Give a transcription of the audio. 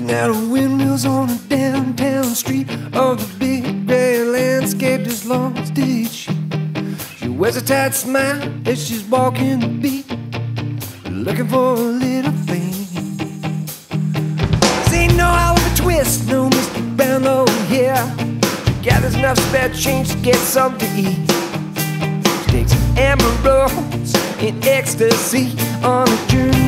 looking at the windmills on a downtown street of the big gray landscape just lost its sheep. She wears a tight smile as she's walking the beat, looking for a little thing. This ain't no Oliver Twist, no Mr. Brownlow here. She gathers enough spare change to get something to eat. She takes Amber Rose in ecstasy on a journey